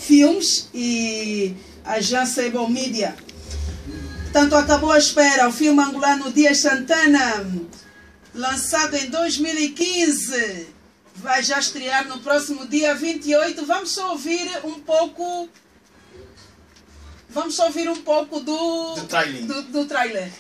Filmes e a agência Able Media. Portanto, acabou a espera. O filme angolano Dias Santana, lançado em 2015, vai já estrear no próximo dia 28. Vamos só ouvir um pouco. Vamos só ouvir um pouco do trailer.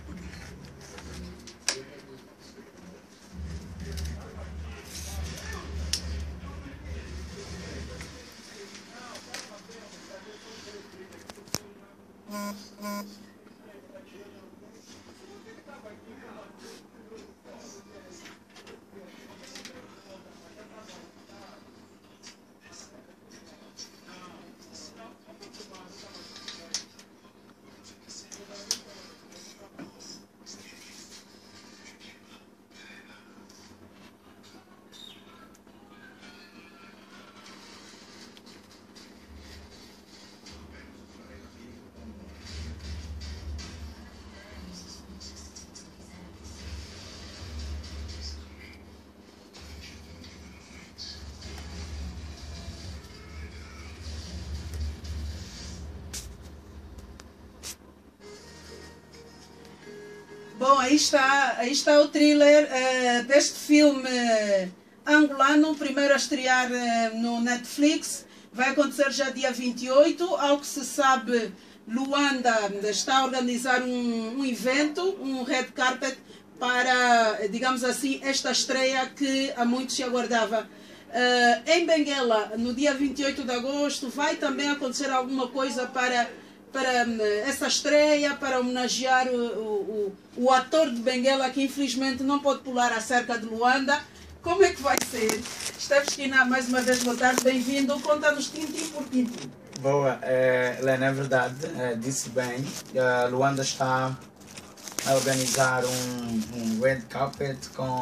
Bom, aí está o thriller deste filme angolano, primeiro a estrear no Netflix. Vai acontecer já dia 28. Ao que se sabe, Luanda está a organizar um evento, um red carpet, para, digamos assim, esta estreia que há muito se aguardava. Em Benguela, no dia 28 de agosto, vai também acontecer alguma coisa para essa estreia, para homenagear o ator de Benguela, que infelizmente não pode pular a cerca de Luanda. Como é que vai ser? Esteves Quina, mais uma vez, boa tarde, bem-vindo. Conta-nos tintim por tintim. Boa, Helena, é verdade, disse bem. Luanda está a organizar um red carpet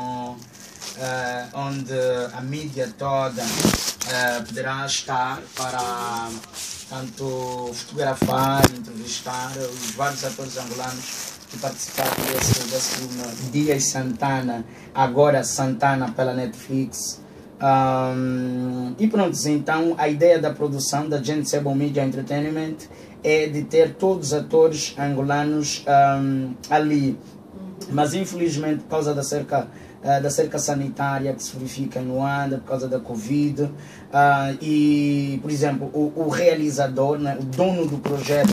onde a mídia toda poderá estar para tanto fotografar, entrevistar os vários atores angolanos que participaram desse filme Dias Santana, agora Santana pela Netflix. E pronto, então a ideia da produção da Gente Able Media Entertainment é de ter todos os atores angolanos ali, mas infelizmente por causa da cerca sanitária que se verifica em Luanda, por causa da Covid, e por exemplo o realizador, né, o dono do projeto